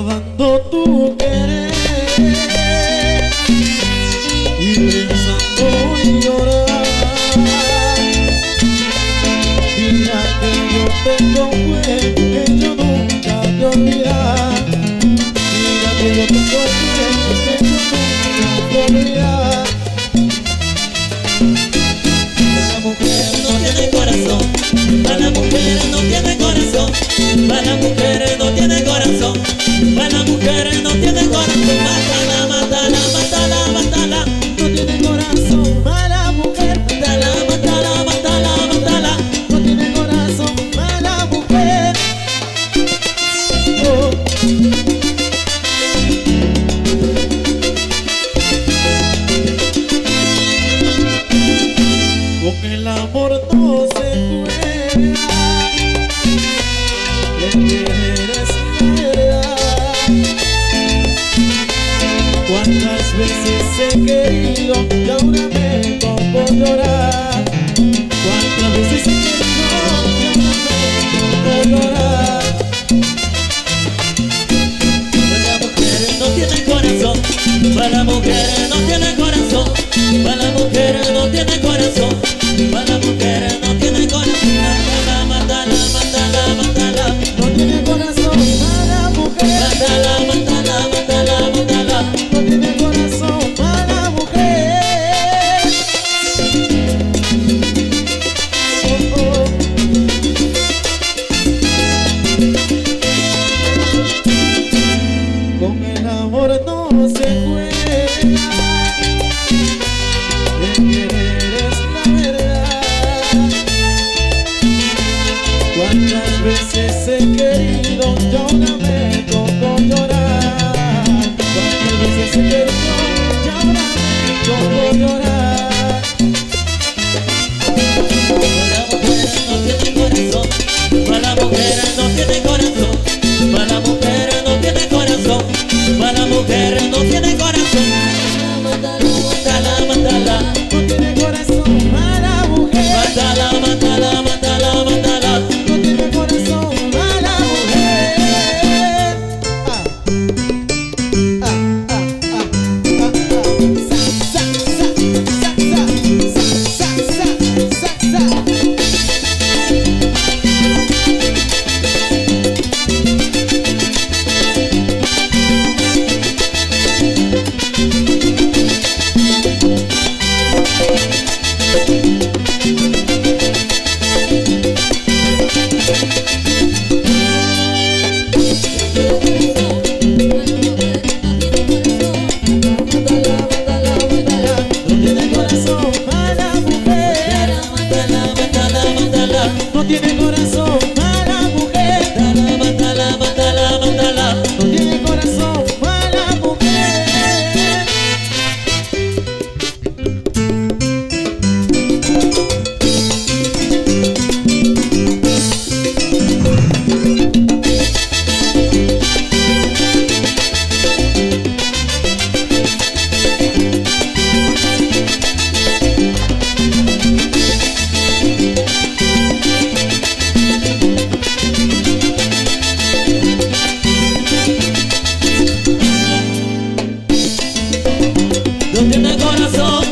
recordando tu querer y pensando en llorar. Mira que yo tengo fe, que yo nunca te olvidar. Mira que yo tengo fe, que yo nunca te olvidar. La mujer no tiene corazón, para mujeres no tiene corazón, para mujeres no tiene corazón, para mujeres no tiene corazón. Mátala, mátala, mátala, mátala. No tiene corazón, mala mujer. Mátala, mátala, mátala, mátala. No tiene corazón, mala mujer. Oh. Con el amor no se juega, el querer es la verdad. Cuántas veces he querido y ahora me pongo a llorar. Cuántas veces he querido y ahora me pongo a llorar. Para mujeres no tiene corazón, para mujeres no tiene corazón, para mujeres no tiene corazón, para mujeres no tiene corazón. Mátala, mátala, mátala, mátala. No tiene corazón, mala mujer. Mátala, mátala, mátala, mátala. No tiene corazón, mala mujer. Oh, oh. Con el amor no se juega, el querer es la verdad. Cuántas veces he querido y ahora me tocó llorar. Cuántas veces he querido y ahora me tocó llorar. Para mujeres no tiene corazón, para mujeres no tiene corazón, para mujeres no tiene corazón. Mátala, mátala, No tiene corazón, mala mujer. mátala, mátala, mátala, mátala. No tiene corazón, mala mujer. Ah, ah, ah, ah, ah, ah. Sa, sa, sa, sa, sa, sa, sa, sa, sa. No tiene corazón, mala mujer. Mátala, mátala, mátala, mátala. No tiene corazón, mala mujer. No tiene corazón,